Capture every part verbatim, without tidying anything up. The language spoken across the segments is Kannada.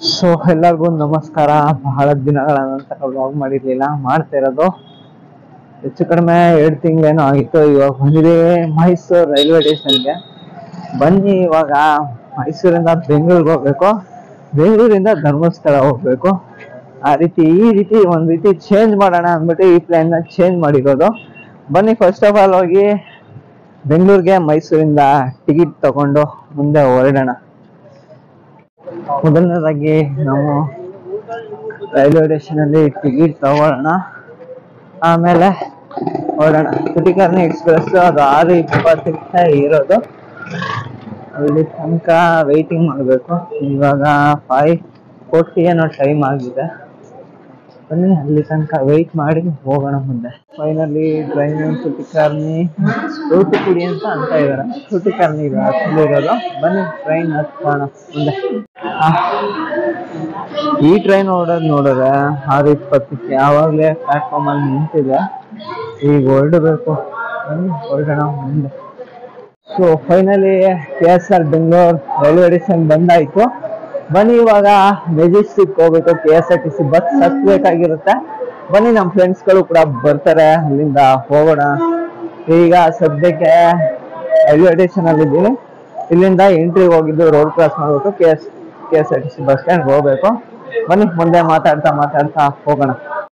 ಸೊ ಎಲ್ಲರಿಗೂ ನಮಸ್ಕಾರ. ಬಹಳ ದಿನಗಳ ನಂತರ ವ್ಲಾಗ್ ಮಾಡಿರ್ಲಿಲ್ಲ, ಮಾಡ್ತಾ ಇರೋದು ಹೆಚ್ಚು ಕಡಿಮೆ ಎರಡು ತಿಂಗಳೇನೋ ಆಗಿತ್ತು. ಇವಾಗ ಬಂದಿದೆ ಮೈಸೂರು ರೈಲ್ವೆ ಸ್ಟೇಷನ್ಗೆ. ಬನ್ನಿ, ಇವಾಗ ಮೈಸೂರಿಂದ ಬೆಂಗಳೂರಿಗೆ ಹೋಗ್ಬೇಕು, ಬೆಂಗಳೂರಿಂದ ಧರ್ಮಸ್ಥಳ ಹೋಗ್ಬೇಕು. ಆ ರೀತಿ ಈ ರೀತಿ ಒಂದ್ ರೀತಿ ಚೇಂಜ್ ಮಾಡೋಣ ಅಂದ್ಬಿಟ್ಟು ಈ ಪ್ಲಾನ್ ಚೇಂಜ್ ಮಾಡಿರೋದು. ಬನ್ನಿ, ಫಸ್ಟ್ ಆಫ್ ಆಲ್ ಹೋಗಿ ಬೆಂಗಳೂರಿಗೆ ಮೈಸೂರಿಂದ ಟಿಕೆಟ್ ತಗೊಂಡು ಮುಂದೆ ಹೊರಡೋಣ. ಮೊದಲನೇದಾಗಿ ನಾವು ರೈಲ್ವೆ ಸ್ಟೇಷನ್ ಅಲ್ಲಿ ಟಿಕೆಟ್ ತಗೊಳ್ಳೋಣ, ಆಮೇಲೆ ಹೊರಡೋಣ. ತುಟಿಕರ್ಣಿ ಎಕ್ಸ್ಪ್ರೆಸ್ ಅದು ಆರು ಇಪ್ಪತ್ತಕ್ಕೆ ಇರೋದು, ಅಲ್ಲಿ ತನಕ ವೆಯ್ಟಿಂಗ್ ಮಾಡಬೇಕು. ಇವಾಗ ಫೈವ್ ಫೋರ್ಟಿ ಏನೋ ಟೈಮ್ ಆಗಿದೆ. ಬನ್ನಿ, ಅಲ್ಲಿ ತನಕ ವೆಯ್ಟ್ ಮಾಡಿ ಹೋಗೋಣ ಮುಂದೆ. ಫೈನಲಿ ಟ್ರೈನ್ ತುಟಿಕರ್ಣಿ ತೂತುಕುಡಿ ಅಂತ ಅಂತ ಇದಾರೆ, ತುಟಿಕರ್ಣಿ ಇರೋದು. ಬನ್ನಿ ಟ್ರೈನ್ ಹತ್ಕೋಣ ಮುಂದೆ. ಈ ಟ್ರೈನ್ ಓಡೋದು ನೋಡಿದ್ರೆ ಆರು ಇಪ್ಪತ್ತಕ್ಕೆ ಯಾವಾಗಲೇ ಪ್ಲಾಟ್ಫಾರ್ಮ್ ಅಲ್ಲಿ ನಿಂತಿದೆ. ಈಗ ಹೊರಡಬೇಕು, ಬನ್ನಿ ಹೊರಡೋಣ ಮುಂದೆ. So finally K S R Bengaluru railway station ಬಂದಾಯ್ತು. ಬನ್ನಿ, ಇವಾಗ ಮೆಜೆಸ್ಟಿಕ್ ಹೋಗ್ಬೇಕು. K S R T C bus ಹತ್ಬೇಕಾಗಿರುತ್ತೆ. ಬನ್ನಿ, ನಮ್ಮ ಫ್ರೆಂಡ್ಸ್ಗಳು ಕೂಡ ಬರ್ತಾರೆ, ಅಲ್ಲಿಂದ ಹೋಗೋಣ. ಈಗ ಸದ್ಯಕ್ಕೆ ರೈಲ್ವೆ ಸ್ಟೇಷನ್ ಅಲ್ಲಿ ಇದ್ದೀನಿ. ಇಲ್ಲಿಂದ ಎಂಟ್ರಿ ಹೋಗಿದ್ದು ರೋಡ್ ಕ್ರಾಸ್ ಮಾಡ್ಬಿಟ್ಟು K S K S R T C bus stand ಹೋಗ್ಬೇಕು. ಬನ್ನಿ ಮುಂದೆ ಮಾತಾಡ್ತಾ ಮಾತಾಡ್ತಾ ಹೋಗೋಣ.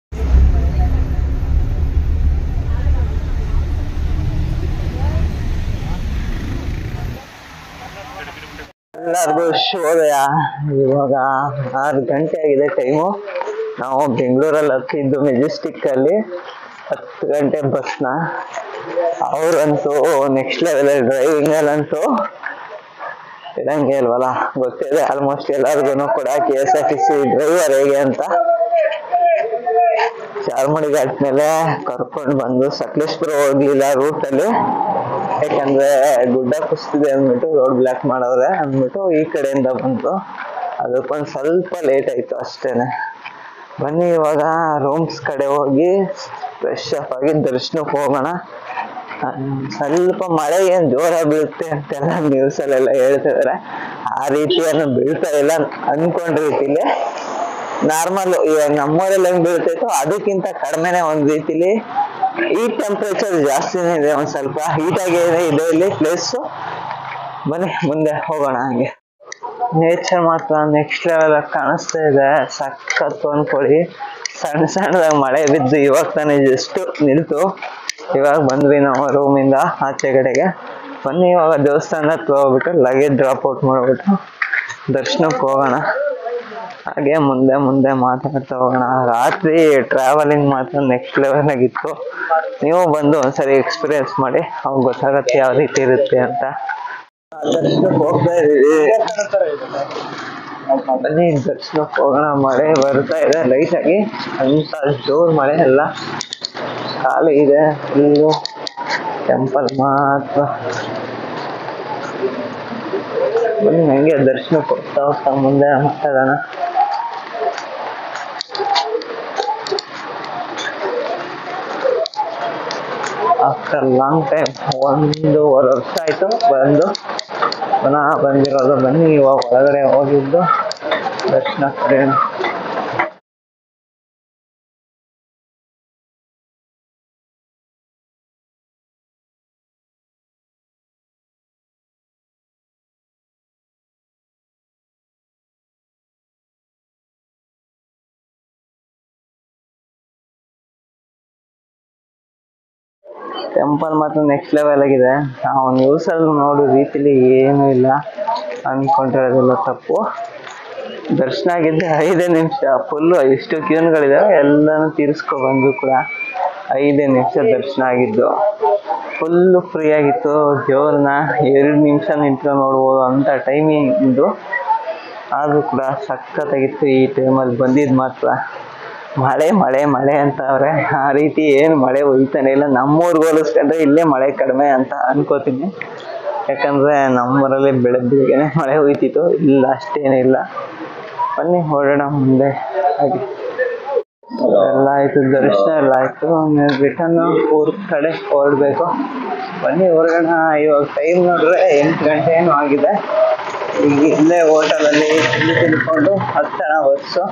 ಎಲ್ಲರಿಗೂ ಶುಭೋದಯ. ಇವಾಗ ಆರು ಗಂಟೆ ಆಗಿದೆ ಟೈಮು. ನಾವು ಬೆಂಗಳೂರಲ್ಲಿ ಹತ್ತಿದ್ದು ಮೆಜೆಸ್ಟಿಕ್ ಅಲ್ಲಿ ಹತ್ತು ಗಂಟೆ ಬಸ್ನ. ಅವ್ರಂತೂ ನೆಕ್ಸ್ಟ್ ಲೆವೆಲ್ ಡ್ರೈವಿಂಗ್ ಅಲ್ಲಂತೂ ಇರಂಗೆ ಇಲ್ವಲ್ಲ, ಗೊತ್ತಿದೆ ಆಲ್ಮೋಸ್ಟ್ ಎಲ್ಲರಿಗೂ ಕೂಡ K S R T C driver ಹೇಗೆ ಅಂತ. ಚಾರ್ಮಡಿ ಘಾಟ್ ಮೇಲೆ ಕರ್ಕೊಂಡು ಬಂದು ಸಕಲೇಶ್ಪುರ ಹೋಗ್ಲಿಲ್ಲ ರೂಟಲ್ಲಿ, ಯಾಕಂದ್ರೆ ಗುಡ್ಡ ಕುಸ್ತಿದೆ ಅಂದ್ಬಿಟ್ಟು ರೋಡ್ ಬ್ಲಾಕ್ ಮಾಡವ್ರೆ ಅಂದ್ಬಿಟ್ಟು ಈ ಕಡೆಯಿಂದ ಬಂತು. ಅದಕ್ಕೊಂದು ಸ್ವಲ್ಪ ಲೇಟ್ ಆಯ್ತು ಅಷ್ಟೇನೆ. ಬನ್ನಿ, ಇವಾಗ ರೂಮ್ಸ್ ಕಡೆ ಹೋಗಿ ಫ್ರೆಶ್ ಅಪ್ ಆಗಿ ದರ್ಶನಕ್ಕೆ ಹೋಗೋಣ. ಸ್ವಲ್ಪ ಮಳೆ ಏನ್ ಜೋರಾಗಿ ಬೀಳುತ್ತೆ ಅಂತೆಲ್ಲ ನ್ಯೂಸ್ ಅಲ್ಲೆಲ್ಲ ಹೇಳ್ತಿದಾರೆ. ಆ ರೀತಿಯನ್ನು ಬೀಳ್ತಾ ಇಲ್ಲ ಅನ್ಕೊಂಡ ರೀತಿಲಿ ನಾರ್ಮಲ್ ಇವಾಗ ನಮ್ಮೂರಲ್ಲಿ ಹೆಂಗ್ ಬೀಳ್ತೈತೋ ಅದಕ್ಕಿಂತ ಕಡಿಮೆನೆ ಒಂದ್ ರೀತಿಲಿ. ಈ ಟೆಂಪರೇಚರ್ ಜಾಸ್ತಿನೇ ಇದೆ, ಒಂದ್ ಸ್ವಲ್ಪ ಹೀಟ್ ಆಗಿ ಇದೆ ಇಲ್ಲಿ ಪ್ಲೇಸ್. ಬನ್ನಿ ಮುಂದೆ ಹೋಗೋಣ. ಹಂಗೆ ನೇಚರ್ ಮಾತ್ರ ನೆಕ್ಸ್ಟ್ ಲೆವೆಲ್ ಕಾಣಿಸ್ತಾ ಇದೆ, ಸಖತ್ತು ಅನ್ಕೊಳ್ಳಿ. ಸಣ್ಣ ಸಣ್ಣದಾಗ ಮಳೆ ಬಿದ್ದು ಇವಾಗ ತಾನೇ ಜಸ್ಟ್ ನಿಲ್ತು. ಇವಾಗ ಬಂದ್ವಿ ನಾವು ರೂಮಿಂದ ಆಚೆ ಕಡೆಗೆ. ಬನ್ನಿ, ಇವಾಗ ದೇವಸ್ಥಾನ ಹತ್ರ ಹೋಗ್ಬಿಟ್ಟು ಲಗೇಜ್ ಡ್ರಾಪ್ ಔಟ್ ಮಾಡ್ಬಿಟ್ಟು ದರ್ಶನಕ್ಕೆ ಹೋಗೋಣ. ಹಾಗೆ ಮುಂದೆ ಮುಂದೆ ಮಾತಾಡ್ತಾ ಹೋಗೋಣ. ರಾತ್ರಿ ಟ್ರಾವೆಲಿಂಗ್ ಮಾತ್ರ ನೆಕ್ಸ್ಟ್ ಲೆವೆಲ್ ಆಗಿತ್ತು. ನೀವು ಬಂದು ಒಂದ್ಸರಿ ಎಕ್ಸ್ಪೀರಿಯನ್ಸ್ ಮಾಡಿ, ಅವಾಗ ಗೊತ್ತಾಗತ್ತೆ ಯಾವ ರೀತಿ ಇರುತ್ತೆ ಅಂತ. ದರ್ಶನಕ್ಕೆ ಹೋಗ್ತಾ ಇದೀವಿ. ಬನ್ನಿ ದರ್ಶನಕ್ಕೆ ಹೋಗೋಣ. ಮಳೆ ಬರ್ತಾ ಇದೆ ಲೈಟ್ ಆಗಿ, ಅಂತ ಜೋರ್ ಮಳೆ ಎಲ್ಲ ಖಾಲಿ ಇದೆ. ಇಲ್ಲೂ ಟೆಂಪಲ್ ಮಾತ್ರ. ಬನ್ನಿ ಹಂಗೆ ದರ್ಶನಕ್ಕೆ ಹೋಗ್ತಾ ಹೋಗ್ತಾ ಮುಂದೆ ಮಾತಾಡೋಣ. ಆಫ್ಟರ್ ಲಾಂಗ್ ಟೈಮ್, ಒಂದೂವರೆ ವರ್ಷ ಆಯ್ತು ಬಂದು, ಪುನಃ ಬಂದಿರೋದು. ಬನ್ನಿ ಇವಾಗ ಒಳಗಡೆ ಹೋಗಿದ್ದು ದರ್ಶನ ಪಡೆಯೋಣ. ಟೆಂಪಲ್ ಮಾತ್ರ ನೆಕ್ಸ್ಟ್ ಲೆವೆಲ್ ಆಗಿದೆ. ನಾವು ನ್ಯೂಸ್ ಅಲ್ಲಿ ನೋಡೋ ರೀತಿಲಿ ಏನು ಇಲ್ಲ, ಅನ್ಕೊಂಡಿರೋದಿಲ್ಲ ತಪ್ಪು. ದರ್ಶನ ಆಗಿದ್ದೆ ಐದೇ ನಿಮಿಷ. ಫುಲ್ಲು ಎಷ್ಟು ಕ್ಯೂನ್ಗಳಿದಾವೆ ಎಲ್ಲಾನು ತೀರಿಸ್ಕೊ ಬಂದು ಕೂಡ ಐದೇ ನಿಮಿಷ ದರ್ಶನ ಆಗಿದ್ದು. ಫುಲ್ಲು ಫ್ರೀ ಆಗಿತ್ತು. ದೇವ್ರನ್ನ ಎರಡು ನಿಮಿಷ ನಿಂತ್ಕೊಂಡು ನೋಡ್ಬೋದು ಅಂತ ಟೈಮಿಂಗ್ ಇದು. ಆದ್ರೂ ಕೂಡ ಸಖತ್ತಾಗಿತ್ತು. ಈ ಟೈಮಲ್ಲಿ ಬಂದಿದ್ದು ಮಾತ್ರ ಮಳೆ ಮಳೆ ಮಳೆ ಅಂತ ಅವ್ರೆ. ಆ ರೀತಿ ಏನು ಮಳೆ ಹೋಯ್ತಾನೆ ಇಲ್ಲ. ನಮ್ಮೂರ್ಗೆ ಹೋಲಿಸ್ಕೊಂಡ್ರೆ ಇಲ್ಲೇ ಮಳೆ ಕಡಿಮೆ ಅಂತ ಅನ್ಕೋತೀನಿ. ಯಾಕಂದ್ರೆ ನಮ್ಮೂರಲ್ಲಿ ಬೆಳಗ್ಗೆನೆ ಮಳೆ ಹೋಯ್ತಿತ್ತು, ಇಲ್ಲ ಅಷ್ಟೇನಿಲ್ಲ. ಬನ್ನಿ ಹೊರಡೋಣ ಮುಂದೆ. ಹಾಗೆ ಎಲ್ಲ ಆಯ್ತು, ದರ್ಶನ ಎಲ್ಲ ಆಯ್ತು. ರಿಟರ್ನ್ ಊರ್ ಕಡೆ ಹೊರಡ್ಬೇಕು. ಬನ್ನಿ ಹೊರಡೋಣ. ಇವಾಗ ಟೈಮ್ ನೋಡ್ರೆ ಎಂಟು ಗಂಟೆ ಏನೋ ಆಗಿದೆ. ಈಗ ಇಲ್ಲೇ ಹೋಟೆಲಲ್ಲಿ ತಿಂಡಿ ತಿನ್ಕೊಂಡು ಹತ್ತಣ ಬಸ್ಸು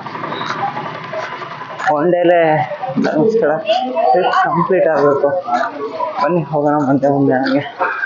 ಒನ್ ಡೇಲೆ ಧರ್ಮಸ್ಥಳ ಟ್ರಿಪ್ ಕಂಪ್ಲೀಟ್ ಆಗಬೇಕು. ಬನ್ನಿ ಹೋಗೋಣ ಮುಂದೆ ಮುಂದೆ ನನಗೆ